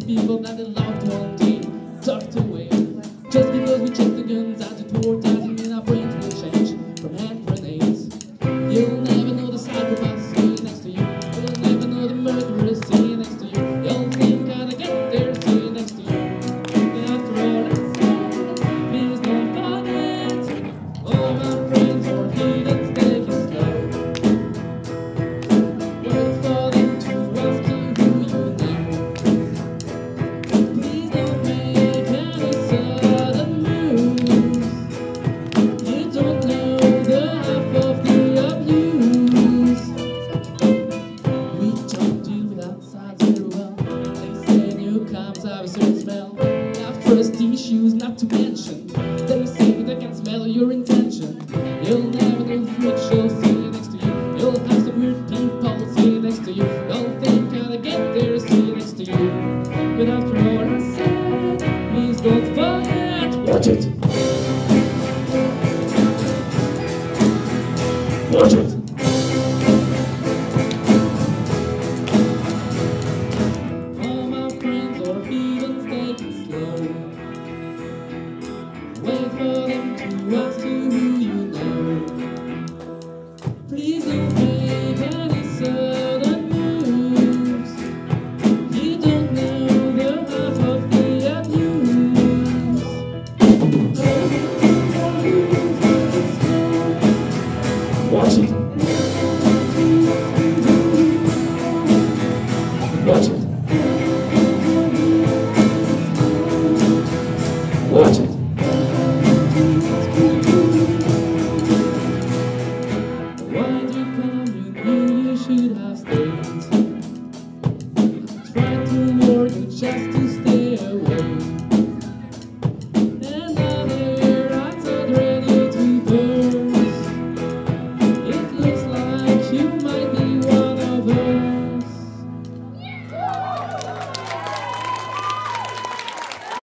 people that they loved one day tucked away. Just because we check the guns at the door doesn't mean our brains will change from hand grenades. You'll never know the psychopath sitting next to you. You'll never know the murderer sitting next to you. You'll think how to get there sitting next to you. But after all I said, please don't forget, all my friends are heathens, take it slow. Wait for them to ask you who you know. Please don't make any sudden moves. You don't know the half of the abuse. We don't deal with outsides very well. They say newcomers have a certain smell. Have trust issues not to mention. They say they can smell your intention. You'll never know the freak show sitting next to you. You'll have some weird people sitting next to you. You'll think how to get there sitting next to you. But after all I said, please don't forget. Watch it. Watch it. All my friends are heathens, take it slow. Wait for them to ask you who you know. Please don't make any sudden moves. You don't know the half of the abuse. Watch it. Watch it.